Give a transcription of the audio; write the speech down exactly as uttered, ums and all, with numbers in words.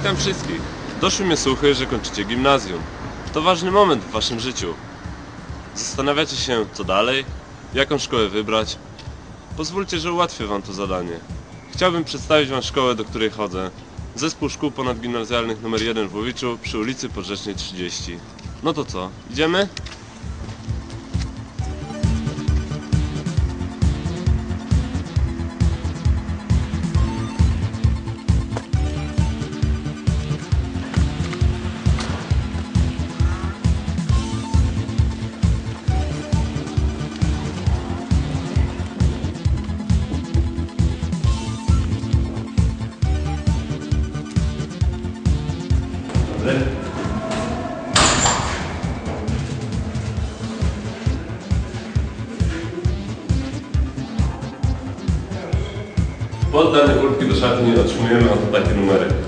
Witam wszystkich. Doszły mnie słuchy, że kończycie gimnazjum. To ważny moment w waszym życiu. Zastanawiacie się, co dalej? Jaką szkołę wybrać? Pozwólcie, że ułatwię wam to zadanie. Chciałbym przedstawić wam szkołę, do której chodzę. Zespół Szkół Ponadgimnazjalnych numer jeden w Łowiczu przy ulicy Porzecznej trzydzieści. No to co, idziemy? Poddane kurtki do szatni otrzymujemy oto takie numery.